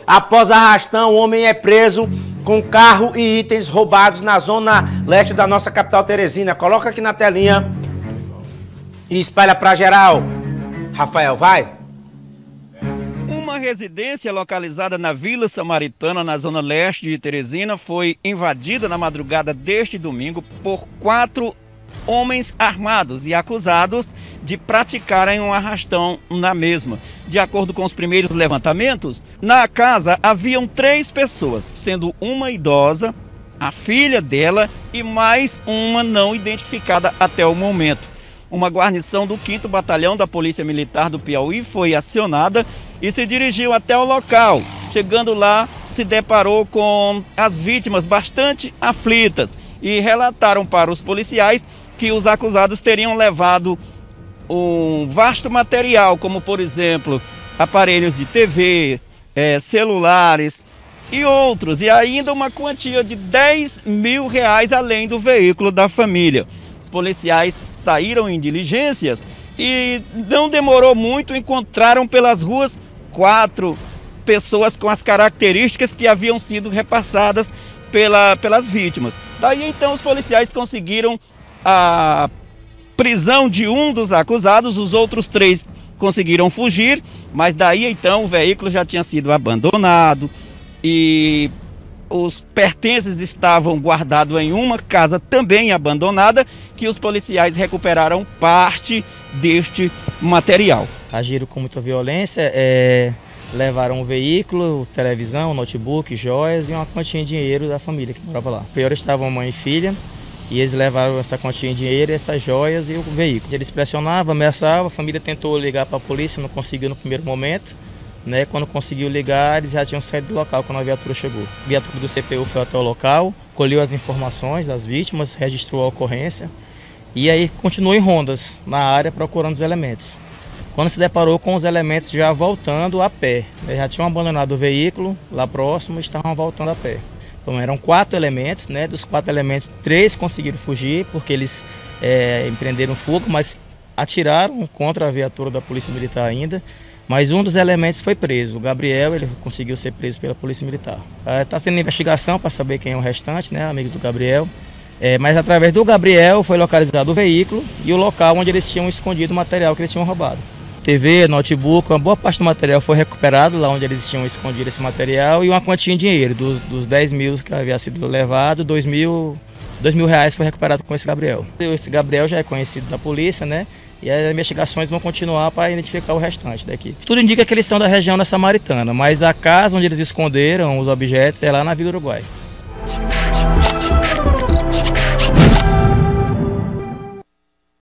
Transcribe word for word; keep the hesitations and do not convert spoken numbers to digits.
Após arrastão, o homem é preso com carro e itens roubados na zona leste da nossa capital Teresina. Coloca aqui na telinha e espalha pra geral. Rafael, vai. Uma residência localizada na Vila Samaritana, na zona leste de Teresina, foi invadida na madrugada deste domingo por quatro homens armados e acusados de praticarem um arrastão na mesma. De acordo com os primeiros levantamentos, na casa haviam três pessoas, sendo uma idosa, a filha dela e mais uma não identificada até o momento. Uma guarnição do quinto Batalhão da Polícia Militar do Piauí foi acionada e se dirigiu até o local. Chegando lá, se deparou com as vítimas bastante aflitas e relataram para os policiais que os acusados teriam levado um vasto material, como por exemplo, aparelhos de T V, é, celulares e outros, e ainda uma quantia de dez mil reais além do veículo da família. Os policiais saíram em diligências e não demorou muito, encontraram pelas ruas quatro pessoas com as características que haviam sido repassadas pela, pelas vítimas. Daí então os policiais conseguiram a prisão de um dos acusados, os outros três conseguiram fugir, mas daí então o veículo já tinha sido abandonado e os pertences estavam guardados em uma casa também abandonada, que os policiais recuperaram parte deste material. Agiram com muita violência, é, levaram o veículo, televisão, notebook, joias e uma quantia de dinheiro da família que morava lá. Pior estavam mãe e filha, e eles levaram essa quantia de dinheiro, essas joias e o veículo. Eles pressionavam, ameaçavam, a família tentou ligar para a polícia, não conseguiu no primeiro momento. Né, quando conseguiu ligar, eles já tinham saído do local quando a viatura chegou. A viatura do C P U foi até o local, colheu as informações das vítimas, registrou a ocorrência e aí continuou em rondas na área procurando os elementos. Quando se deparou com os elementos já voltando a pé, eles já tinham abandonado o veículo lá próximo e estavam voltando a pé. Então eram quatro elementos, né, dos quatro elementos, três conseguiram fugir porque eles é, empreenderam fogo, mas atiraram contra a viatura da Polícia Militar ainda. Mas um dos elementos foi preso, o Gabriel, ele conseguiu ser preso pela Polícia Militar. Está tendo investigação para saber quem é o restante, né, amigos do Gabriel. É, mas através do Gabriel foi localizado o veículo e o local onde eles tinham escondido o material que eles tinham roubado. T V, notebook, uma boa parte do material foi recuperado lá onde eles tinham escondido esse material e uma quantia de dinheiro, dos, dos dez mil que havia sido levado, dois mil, dois mil reais foi recuperado com esse Gabriel. Esse Gabriel já é conhecido da polícia, né? E as investigações vão continuar para identificar o restante da equipe. Tudo indica que eles são da região da Samaritana, mas a casa onde eles esconderam os objetos é lá na Vila Uruguai.